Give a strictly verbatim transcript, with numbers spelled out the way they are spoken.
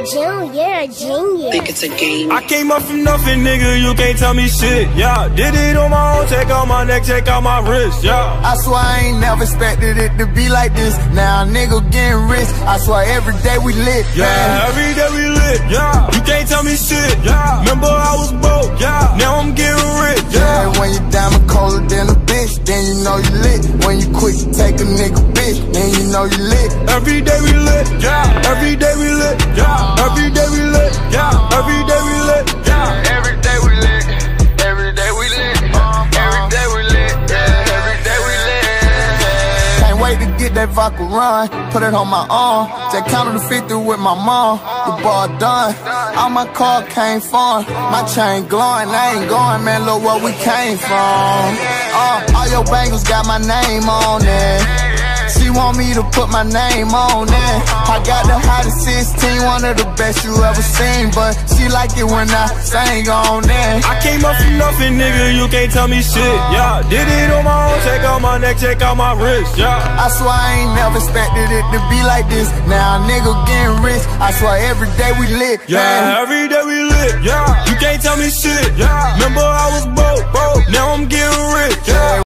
June, you're a genius. Think it's a game. I came up from nothing, nigga, you can't tell me shit, yeah. Did it on my own, check out my neck, check out my wrist, yeah. I swear I ain't never expected it to be like this. Now a nigga getting rich, I swear every day we lit, yeah, man. Every day we lit, yeah. You can't tell me shit, yeah. Remember I was broke, yeah. Now I'm getting rich, yeah. Yeah, when you diamond colder than a bitch, then you know you lit. When you quick to take a nigga bitch, then you know you lit. Every day we lit, yeah. Every day we lit, yeah. Every day we lit, yeah. Every day we lit, yeah. Every day we lit. Every day we lit. Every day we lit. Yeah, every day we lit. Can't wait to get that vodka run, put it on my arm. Just counted the fifty with my mom. The ball done. All my car came from. My chain glowing. I ain't going, man. Look where we came from. Uh, all your bangles got my name on it. She want me to put my name on it. I got the hottest sixteen, one of the best you ever seen. But she like it when I sang on it. I came up from nothing, nigga, you can't tell me shit, yeah. Did it on my own, check out my neck, check out my wrist, yeah. I swear I ain't never expected it to be like this. Now a nigga getting rich, I swear every day we lit, yeah, man. Every day we lit, yeah. You can't tell me shit, yeah. Remember I was broke, broke. Now I'm getting rich, yeah.